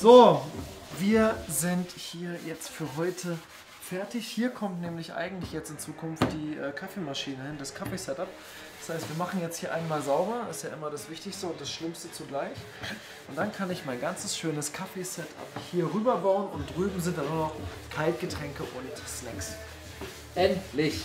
So, wir sind hier jetzt für heute fertig. Hier kommt nämlich eigentlich jetzt in Zukunft die Kaffeemaschine hin, das Kaffeesetup. Das heißt, wir machen jetzt hier einmal sauber, ist ja immer das Wichtigste und das Schlimmste zugleich. Und dann kann ich mein ganzes schönes Kaffeesetup hier rüber bauen und drüben sind dann nur noch Kaltgetränke und Snacks. Endlich!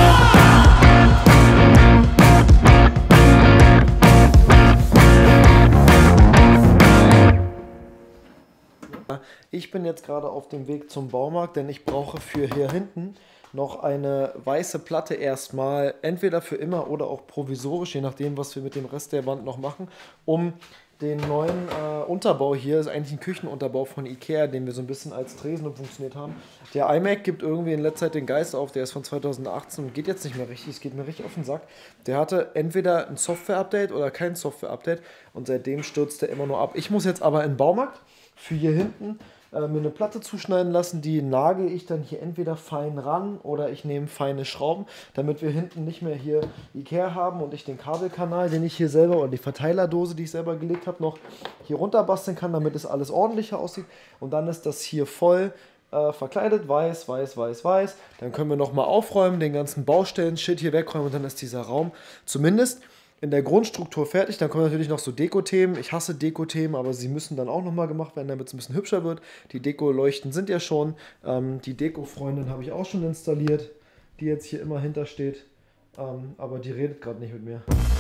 Ich bin jetzt gerade auf dem Weg zum Baumarkt, denn ich brauche für hier hinten noch eine weiße Platte erstmal, entweder für immer oder auch provisorisch, je nachdem, was wir mit dem Rest der Wand noch machen, um den neuen Unterbau hier, ist eigentlich ein Küchenunterbau von Ikea, den wir so ein bisschen als Tresen funktioniert haben. Der iMac gibt irgendwie in letzter Zeit den Geist auf, der ist von 2018 und geht jetzt nicht mehr richtig, es geht mir richtig auf den Sack. Der hatte entweder ein Software-Update oder kein Software-Update und seitdem stürzt er immer nur ab. Ich muss jetzt aber in den Baumarkt für hier hinten mir eine Platte zuschneiden lassen, die nagel ich dann hier entweder fein ran oder ich nehme feine Schrauben, damit wir hinten nicht mehr hier Ikea haben und ich den Kabelkanal, den ich hier selber, oder die Verteilerdose, die ich selber gelegt habe, noch hier runter basteln kann, damit es alles ordentlicher aussieht. Und dann ist das hier voll verkleidet, weiß, weiß, weiß, weiß. Dann können wir nochmal aufräumen, den ganzen Baustellen-Shit hier wegräumen und dann ist dieser Raum zumindest in der Grundstruktur fertig. Dann kommen natürlich noch so Deko-Themen. Ich hasse Deko-Themen, aber sie müssen dann auch nochmal gemacht werden, damit es ein bisschen hübscher wird. Die Deko-Leuchten sind ja schon. Die Deko-Freundin habe ich auch schon installiert, die jetzt hier immer hintersteht. Aber die redet gerade nicht mit mir.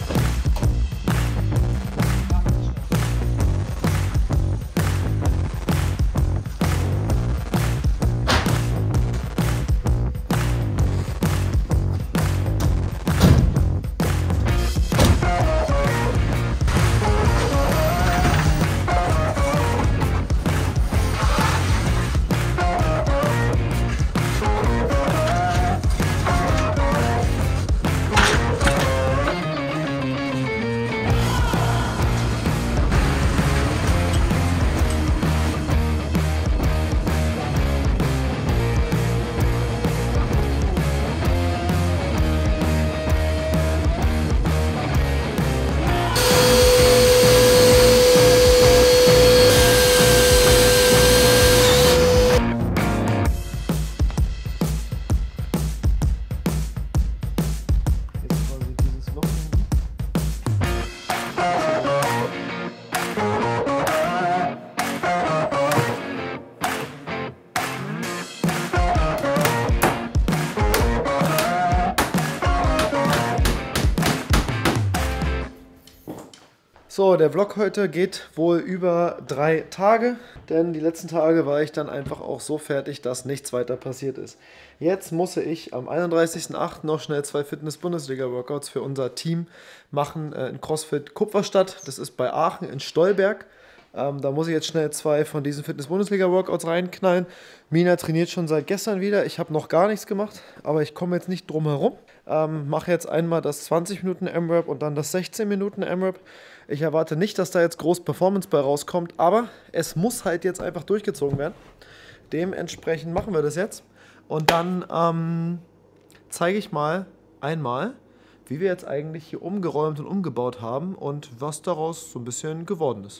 So, der Vlog heute geht wohl über 3 Tage, denn die letzten Tage war ich dann einfach auch so fertig, dass nichts weiter passiert ist. Jetzt muss ich am 31.08. noch schnell 2 Fitness-Bundesliga-Workouts für unser Team machen in CrossFit Kupferstadt. Das ist bei Aachen in Stolberg. Da muss ich jetzt schnell 2 von diesen Fitness-Bundesliga-Workouts reinknallen. Mina trainiert schon seit gestern wieder. Ich habe noch gar nichts gemacht, aber ich komme jetzt nicht drum herum. Mache jetzt einmal das 20 Minuten M-Rap und dann das 16 Minuten M-Rap. Ich erwarte nicht, dass da jetzt groß Performance bei rauskommt, aber es muss halt jetzt einfach durchgezogen werden. Dementsprechend machen wir das jetzt. Und dann zeige ich mal einmal, wie wir jetzt eigentlich hier umgeräumt und umgebaut haben und was daraus so ein bisschen geworden ist.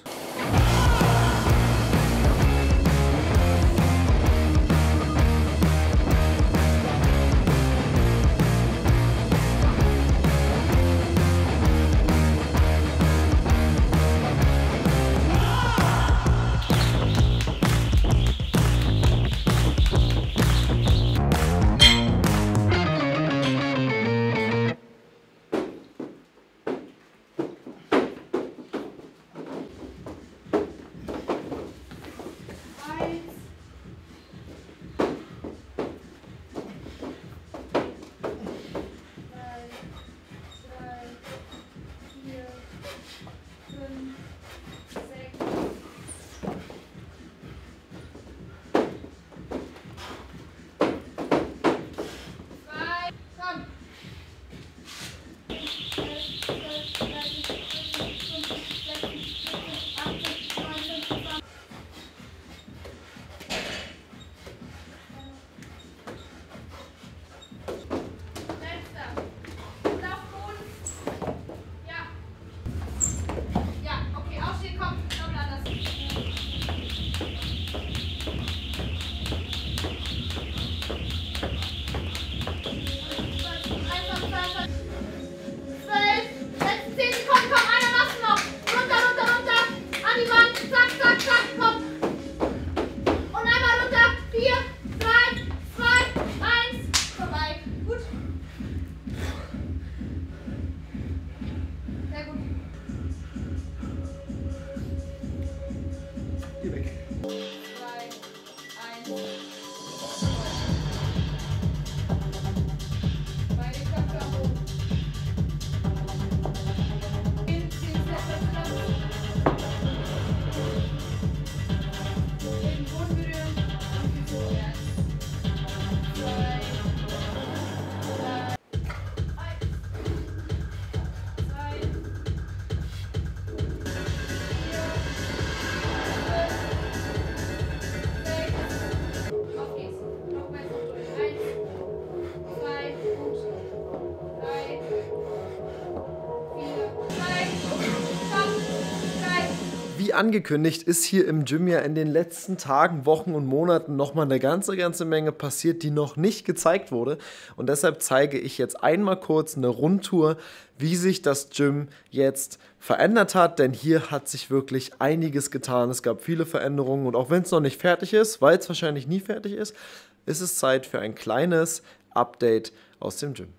angekündigt, ist hier im Gym ja in den letzten Tagen, Wochen und Monaten nochmal eine ganze Menge passiert, die noch nicht gezeigt wurde. Und deshalb zeige ich jetzt einmal kurz eine Rundtour, wie sich das Gym jetzt verändert hat. Denn hier hat sich wirklich einiges getan. Es gab viele Veränderungen und auch wenn es noch nicht fertig ist, weil es wahrscheinlich nie fertig ist es Zeit für ein kleines Update aus dem Gym.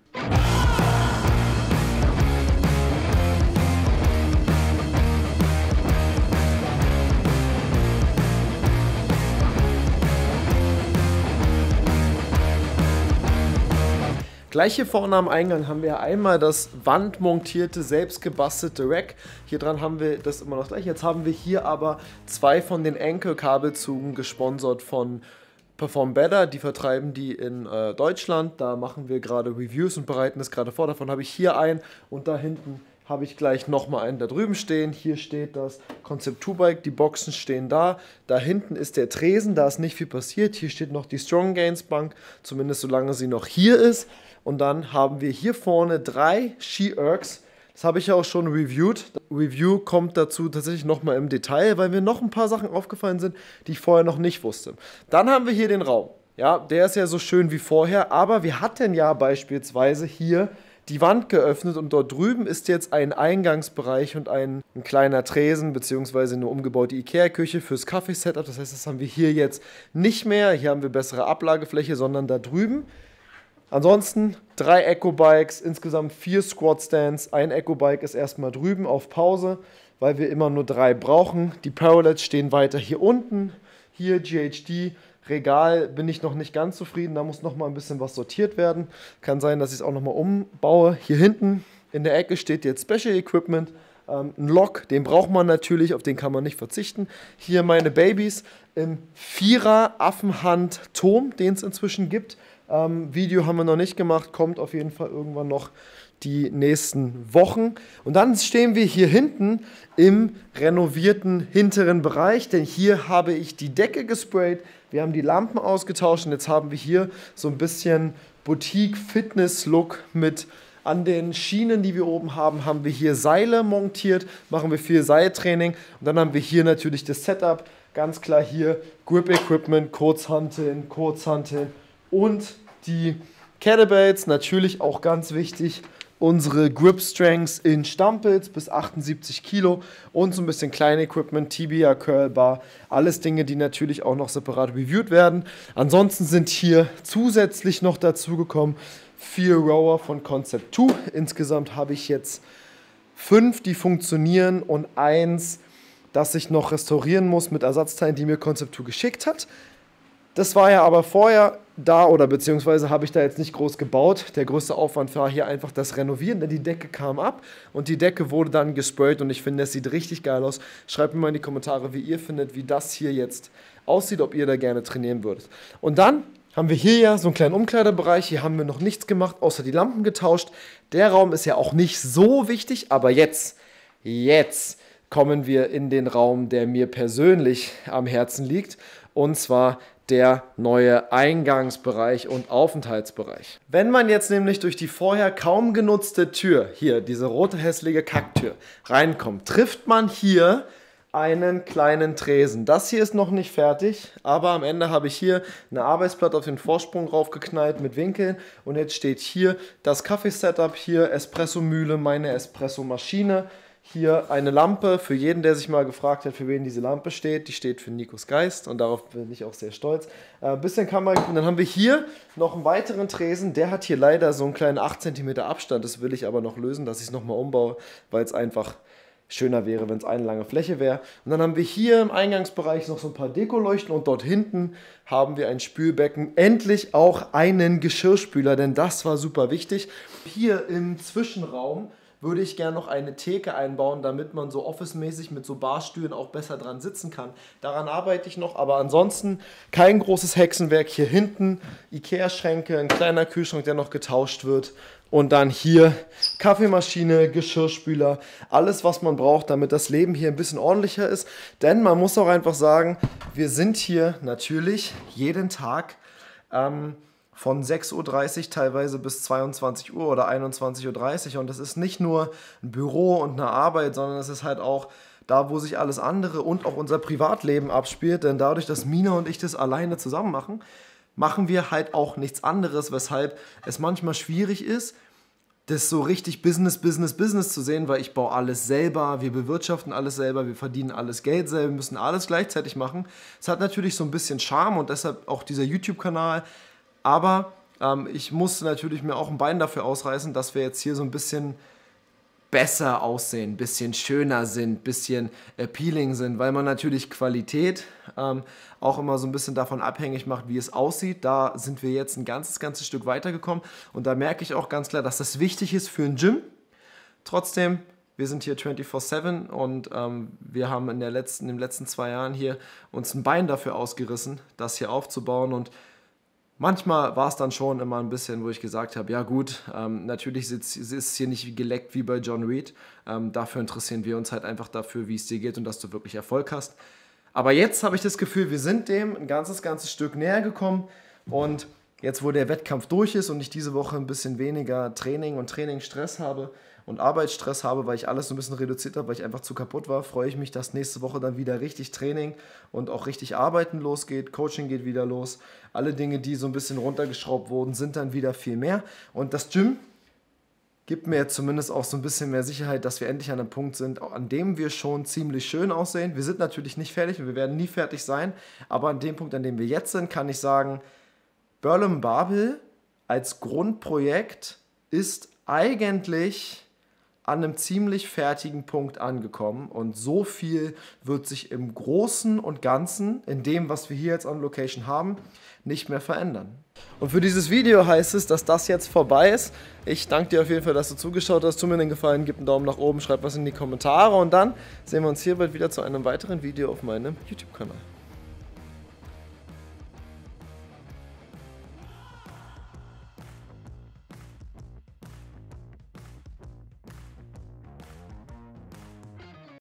Gleich hier vorne am Eingang haben wir einmal das wandmontierte, selbstgebastelte Rack. Hier dran haben wir das immer noch gleich. Jetzt haben wir hier aber zwei von den Anchor-Kabelzügen gesponsert von Perform Better. Die vertreiben die in Deutschland. Da machen wir gerade Reviews und bereiten das gerade vor. Davon habe ich hier einen und da hinten habe ich gleich nochmal einen da drüben stehen. Hier steht das Concept 2 Bike, die Boxen stehen da. Da hinten ist der Tresen, da ist nicht viel passiert. Hier steht noch die Strong Gains Bank, zumindest solange sie noch hier ist. Und dann haben wir hier vorne 3 Ski-Ergs. Das habe ich ja auch schon reviewed. Review kommt dazu tatsächlich nochmal im Detail, weil mir noch ein paar Sachen aufgefallen sind, die ich vorher noch nicht wusste. Dann haben wir hier den Raum. Ja, der ist ja so schön wie vorher, aber wir hatten ja beispielsweise hier die Wand geöffnet und dort drüben ist jetzt ein Eingangsbereich und ein kleiner Tresen bzw. eine umgebaute Ikea-Küche fürs Kaffee-Setup. Das heißt, das haben wir hier jetzt nicht mehr. Hier haben wir bessere Ablagefläche, sondern da drüben. Ansonsten 3 Eco-Bikes, insgesamt 4 Squat-Stands. Ein Eco-Bike ist erstmal drüben auf Pause, weil wir immer nur 3 brauchen. Die Parallels stehen weiter hier unten. Hier GHD. Regal bin ich noch nicht ganz zufrieden, da muss noch mal ein bisschen was sortiert werden. Kann sein, dass ich es auch noch mal umbaue. Hier hinten in der Ecke steht jetzt Special Equipment. Ein Lock, den braucht man natürlich, auf den kann man nicht verzichten. Hier meine Babys im 4er Affenhand-Turm, den es inzwischen gibt. Video haben wir noch nicht gemacht, kommt auf jeden Fall irgendwann noch die nächsten Wochen. Und dann stehen wir hier hinten im renovierten hinteren Bereich, denn hier habe ich die Decke gesprayt, wir haben die Lampen ausgetauscht und jetzt haben wir hier so ein bisschen Boutique-Fitness-Look mit an den Schienen, die wir oben haben, haben wir hier Seile montiert, machen wir viel Seiltraining und dann haben wir hier natürlich das Setup, ganz klar hier Grip-Equipment, Kurzhanteln und die Kettlebells, natürlich auch ganz wichtig, unsere Grip Strengths in Stampels bis 78 Kilo und so ein bisschen kleine Equipment, Tibia, Curl Bar, alles Dinge, die natürlich auch noch separat reviewed werden. Ansonsten sind hier zusätzlich noch dazugekommen 4 Rower von Concept 2. Insgesamt habe ich jetzt 5, die funktionieren und 1, das ich noch restaurieren muss mit Ersatzteilen, die mir Concept 2 geschickt hat. Das war ja aber vorher da oder beziehungsweise habe ich da jetzt nicht groß gebaut. Der größte Aufwand war hier einfach das Renovieren, denn die Decke kam ab und die Decke wurde dann gesprayt und ich finde, es sieht richtig geil aus. Schreibt mir mal in die Kommentare, wie ihr findet, wie das hier jetzt aussieht, ob ihr da gerne trainieren würdet. Und dann haben wir hier ja so einen kleinen Umkleidebereich. Hier haben wir noch nichts gemacht, außer die Lampen getauscht. Der Raum ist ja auch nicht so wichtig, aber jetzt kommen wir in den Raum, der mir persönlich am Herzen liegt, und zwar der neue Eingangsbereich und Aufenthaltsbereich. Wenn man jetzt nämlich durch die vorher kaum genutzte Tür, hier diese rote hässliche Kacktür, reinkommt, trifft man hier einen kleinen Tresen. Das hier ist noch nicht fertig, aber am Ende habe ich hier eine Arbeitsplatte auf den Vorsprung raufgeknallt mit Winkeln und jetzt steht hier das Kaffee-Setup, hier Espresso-Mühle, meine Espresso-Maschine. Hier eine Lampe, für jeden, der sich mal gefragt hat, für wen diese Lampe steht. Die steht für Nikos Geist und darauf bin ich auch sehr stolz. Bisschen Kamera. Und dann haben wir hier noch einen weiteren Tresen. Der hat hier leider so einen kleinen 8 cm Abstand. Das will ich aber noch lösen, dass ich es nochmal umbaue, weil es einfach schöner wäre, wenn es eine lange Fläche wäre. Und dann haben wir hier im Eingangsbereich noch so ein paar Dekoleuchten und dort hinten haben wir ein Spülbecken. Endlich auch einen Geschirrspüler, denn das war super wichtig. Hier im Zwischenraum würde ich gerne noch eine Theke einbauen, damit man so office-mäßig mit so Barstühlen auch besser dran sitzen kann. Daran arbeite ich noch, aber ansonsten kein großes Hexenwerk. Hier hinten Ikea-Schränke, ein kleiner Kühlschrank, der noch getauscht wird. Und dann hier Kaffeemaschine, Geschirrspüler, alles, was man braucht, damit das Leben hier ein bisschen ordentlicher ist. Denn man muss auch einfach sagen, wir sind hier natürlich jeden Tag von 6:30 Uhr teilweise bis 22 Uhr oder 21:30 Uhr. Und das ist nicht nur ein Büro und eine Arbeit, sondern es ist halt auch da wo sich alles andere und auch unser Privatleben abspielt, denn dadurch, dass Mina und ich das alleine zusammen machen, machen wir halt auch nichts anderes, weshalb es manchmal schwierig ist, das so richtig Business zu sehen, weil ich baue alles selber, wir bewirtschaften alles selber, wir verdienen alles Geld selber, wir müssen alles gleichzeitig machen. Es hat natürlich so ein bisschen Charme und deshalb auch dieser YouTube-Kanal, aber ich musste natürlich mir auch ein Bein dafür ausreißen, dass wir jetzt hier so ein bisschen besser aussehen, ein bisschen schöner sind, ein bisschen appealing sind, weil man natürlich Qualität auch immer so ein bisschen davon abhängig macht, wie es aussieht. Da sind wir jetzt ein ganzes Stück weitergekommen und da merke ich auch ganz klar, dass das wichtig ist für ein Gym. Trotzdem, wir sind hier 24/7 und wir haben in den letzten 2 Jahren hier uns ein Bein dafür ausgerissen, das hier aufzubauen und manchmal war es dann schon immer ein bisschen, wo ich gesagt habe, ja gut, natürlich ist es hier nicht geleckt wie bei John Reed. Dafür interessieren wir uns halt einfach dafür, wie es dir geht und dass du wirklich Erfolg hast. Aber jetzt habe ich das Gefühl, wir sind dem ein ganzes Stück näher gekommen und jetzt, wo der Wettkampf durch ist und ich diese Woche ein bisschen weniger Training und Trainingsstress habe und Arbeitsstress habe, weil ich alles so ein bisschen reduziert habe, weil ich einfach zu kaputt war, freue ich mich, dass nächste Woche dann wieder richtig Training und auch richtig Arbeiten losgeht, Coaching geht wieder los. Alle Dinge, die so ein bisschen runtergeschraubt wurden, sind dann wieder viel mehr. Und das Gym gibt mir jetzt zumindest auch so ein bisschen mehr Sicherheit, dass wir endlich an einem Punkt sind, an dem wir schon ziemlich schön aussehen. Wir sind natürlich nicht fertig und wir werden nie fertig sein, aber an dem Punkt, an dem wir jetzt sind, kann ich sagen, Berlin Barbell als Grundprojekt ist eigentlich an einem ziemlich fertigen Punkt angekommen und so viel wird sich im Großen und Ganzen, in dem, was wir hier jetzt on Location haben, nicht mehr verändern. Und für dieses Video heißt es, dass das jetzt vorbei ist. Ich danke dir auf jeden Fall, dass du zugeschaut hast. Tu mir den Gefallen, gib einen Daumen nach oben, schreib was in die Kommentare und dann sehen wir uns hier bald wieder zu einem weiteren Video auf meinem YouTube-Kanal.